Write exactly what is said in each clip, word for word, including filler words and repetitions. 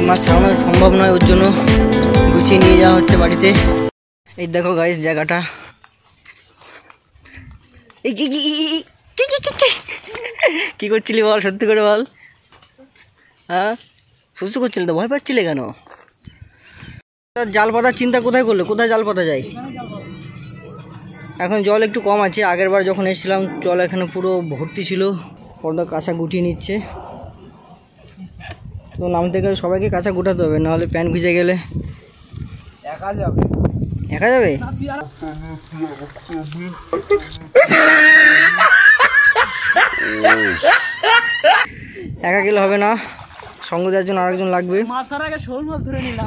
মাছ ছাড়ানো সম্ভব নয়, ওর জন্য গুছিয়ে নিয়ে যাওয়া হচ্ছে বাড়িতে। এই দেখো গাইস জায়গাটা, এই কি কি করছিলি বল, সত্যি করে বল। হ্যাঁ সুস্থ করছিলে তো, ভয় পাচ্ছিলে কেন? জাল পাতার চিন্তা কোথায় করলে? কোথায় জাল পাতা যায়? এখন জল একটু কম আছে, আগের বার যখন এসেছিলাম জল এখানে পুরো ভর্তি ছিল। পর্দা কাঁচা গুটিয়ে নিচ্ছে, তো নামতে গেলে সবাইকে কাঁচা গুটাতে হবে, নাহলে প্যান্ট ভিজে গেলে একা যাবে। একা যাবে? একা গেলে হবে না, সঙ্গ দেওয়ার জন্য আরেকজন লাগবে। শোল মাছ ধরে নিলাম।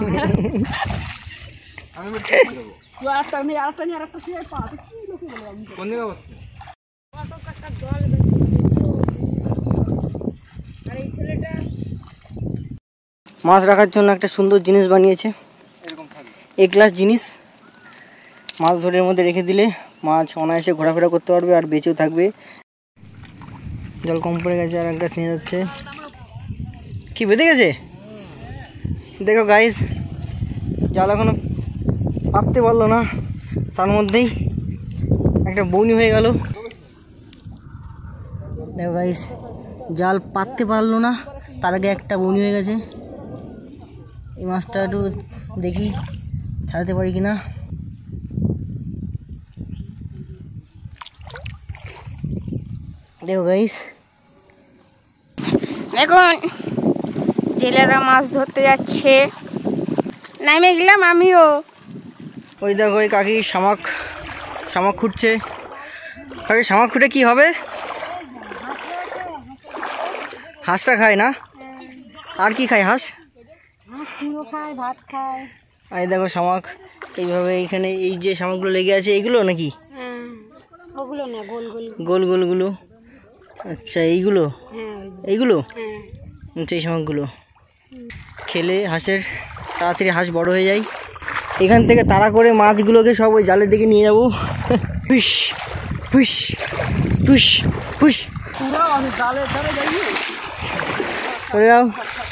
মাছ রাখার জন্য একটা সুন্দর জিনিস বানিয়েছে, এক গ্লাস জিনিস। মাছ ধরে এর মধ্যে রেখে দিলে মাছ অনায়াসে ঘোরাফেরা করতে পারবে আর বেঁচেও থাকবে। জল কম পড়ে গেছে, আর এক গ্লাস নিয়ে যাচ্ছে। কি বেঁধে গেছে দেখো গাইস, জাল এখনো পাততে পারলো না, তার মধ্যেই একটা বউনি হয়ে গেল। দেখো গাইস, জাল পাততে পারলো না, তার আগে একটা বউনি হয়ে গেছে। এই মাছটা একটু দেখি ছাড়াতে পারি কিনা। দেখো গাইস, দেখুন জেলেরা মাছ ধরতে যাচ্ছে, নামে গেলাম আমিও। ওই দেখো ওই কাকি শামাক শামাক খুঁটছে। কাকি শামাক খুঁটে কি হবে? হাঁসটা খায় না? আর কি খায় হাঁস? খায়, ভাত খায়। এই দেখো শামাক, এইভাবে এইখানে এই যে শামাকগুলো লেগে আছে, এইগুলো নাকি? ওগুলো না, গোল গোল গোল গোলগুলো। আচ্ছা এইগুলো, এইগুলো হ্যাঁ। আচ্ছা এই শামাকগুলো খেলে হাঁসের তাড়াতাড়ি হাঁস বড় হয়ে যায়। এখান থেকে তাড়া করে মাছগুলোকে সব ওই জালের দিকে নিয়ে যাবো। পুশ পুশ পুশ পুশ, সরে যাও।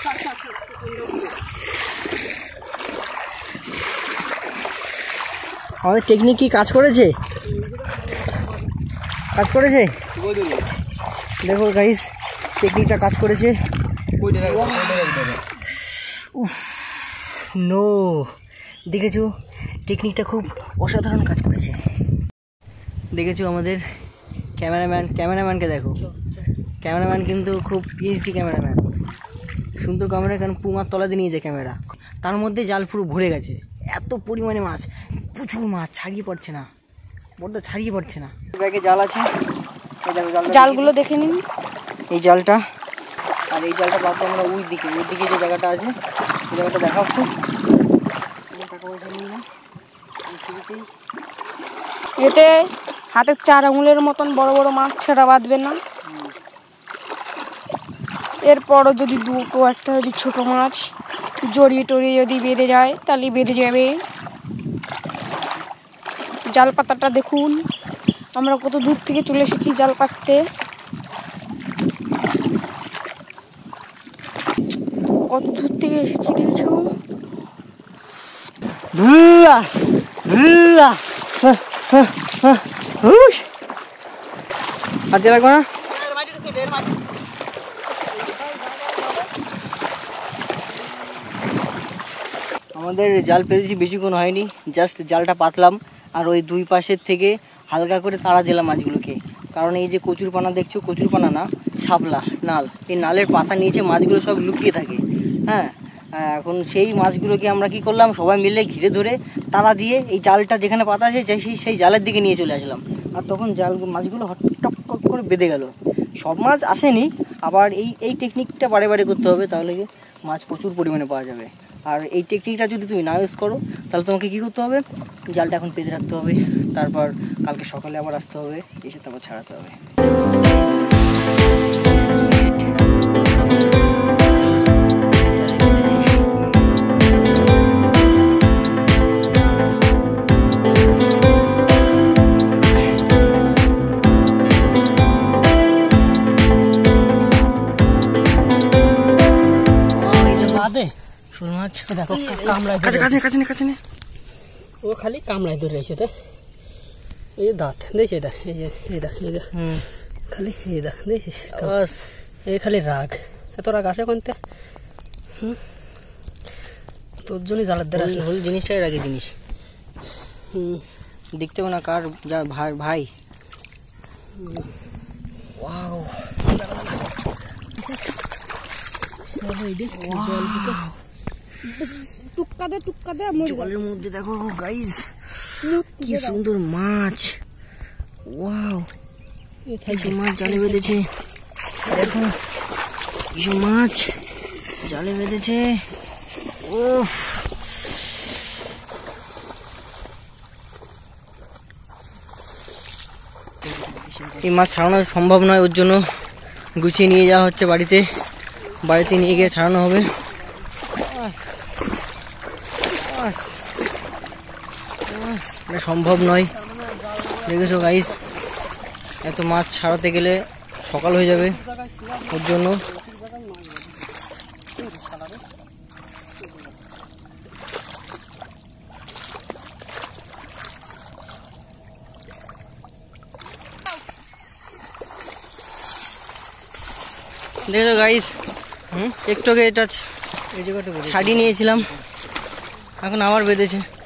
আমাদের টেকনিক কি কাজ করেছে? কাজ করেছে দেখো গাইস, টেকনিকটা কাজ করেছে। উফ নো, দেখেছো টেকনিকটা খুব অসাধারণ কাজ করেছে। দেখেছো আমাদের ক্যামেরাম্যান, ক্যামেরাম্যানকে দেখো, ক্যামেরাম্যান কিন্তু খুব পিএইচডি ক্যামেরাম্যান, সুন্দর ক্যামেরা, কারণ পুমার তলাতে নিয়ে যায় ক্যামেরা, তার মধ্যে জাল পুরো ভরে গেছে। এত পরিমাণে মাছ, প্রচুর মাছ, ছাড়িয়ে পড়ছে না, বড্ড ছাড়িয়ে পড়ছে না। ব্যাগে জাল আছে, জালগুলো দেখে নিন। এই জালটা আর এই জালটা বাদ আমরা ওই দিকে, ওই দিকে যে জায়গাটা আছে ওই জায়গাটা দেখাও খুব টাকা পয়সা নিই না। এতে হাতের চার আঙুলের মতন বড় বড় মাছ ছাড়া বাঁধবে না। এরপরও যদি দুটো একটা যদি ছোটো মাছ জড়িয়ে টড়িয়ে যদি বেঁধে যায় তাহলে বেঁধে যাবে। জাল পাতাটা দেখুন, আমরা কত দূর থেকে চলে এসেছি জাল পাততে, কত দূর থেকে এসেছি দেখছো। হাতে লাগবে না। আমাদের জাল পেতেছি বেশিক্ষণ হয়নি, জাস্ট জালটা পাতলাম আর ওই দুই পাশের থেকে হালকা করে তাড়া দিলাম মাছগুলোকে। কারণ এই যে কচুর পানা দেখছো, কচুর পানা না, শাপলা নাল, এই নালের পাতা নিচে মাছগুলো সব লুকিয়ে থাকে। হ্যাঁ, এখন সেই মাছগুলোকে আমরা কি করলাম, সবাই মিলে ঘিরে ধরে তাড়া দিয়ে এই জালটা যেখানে পাতা আছে সেই সেই জালের দিকে নিয়ে চলে আসলাম। আর তখন জাল মাছগুলো টক টক করে বেঁধে গেল। সব মাছ আসেনি, আবার এই এই টেকনিকটা বারে বারে করতে হবে, তাহলে মাছ প্রচুর পরিমাণে পাওয়া যাবে। আর এই টেকনিকটা যদি তুমি না ইউজ করো তাহলে তোমাকে কী করতে হবে, জালটা এখন পেতে রাখতে হবে, তারপর কালকে সকালে আবার আসতে হবে, এসে তারপর ছাড়াতে হবে। শোল মাছ দেখো কামড়ায় কাছে কাছে কাছে নে কাছে নে ও খালি কামড়ায় ধরে রয়েছে তো এই যে দাঁত দেখছি এটা এই যে এই দেখ এই দেখ হুম খালি এই দেখ দেখছিস বাস এই খালি রাগ এত রাগ আসে কোনতে হুম তোর জন্যই জালের দ্বারা আসে হল জিনিসটাই রাগে জিনিস হুম দেখতে না কার যা ভাই ভাই ওয়াও টুক্কা দে টুক্কা দে জলের মধ্যে দেখো গাইস কি সুন্দর মাছ ওয়াও কিছু মাছ জালে বেঁধেছে দেখো কিছু মাছ জালে বেঁধেছে উফ এই মাছ ছাড়ানো সম্ভব নয়, ওর জন্য গুছিয়ে নিয়ে যাওয়া হচ্ছে বাড়িতে বাড়িতে নিয়ে গিয়ে ছাড়ানো হবে। এটা সম্ভব নয়, দেখেছো গাইস, এত মাছ ছাড়াতে গেলে সকাল হয়ে যাবে, ওর জন্য দেখো গাইস হুম একটু আগে এটা ছাড়িয়ে নিয়েছিলাম, এখন আবার বেঁধেছে।